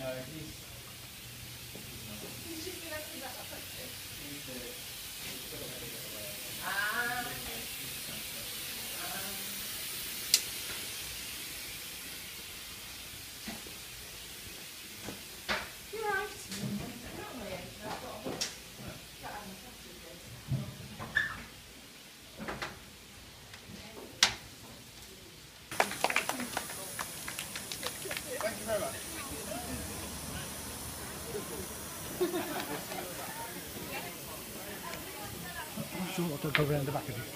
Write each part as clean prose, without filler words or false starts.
I'll go around the back of it.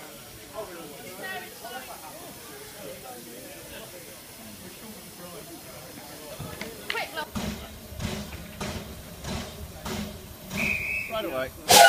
Right away.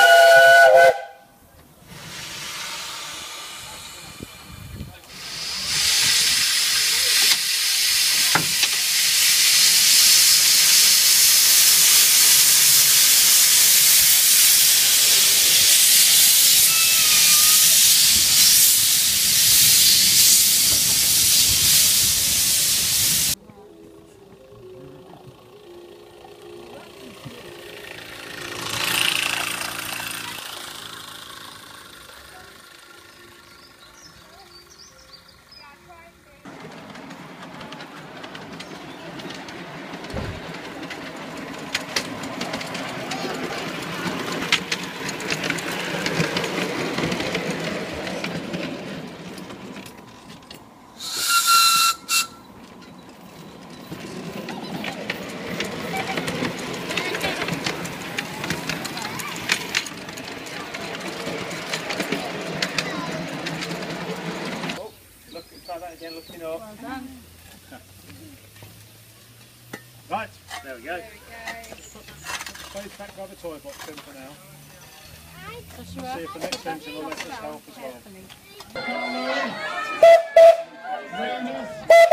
Again, looking up. Well done. Right, there we go. There we go. Both back by the toy box in for now. That's See if the next engine will let us help as well. Carefully.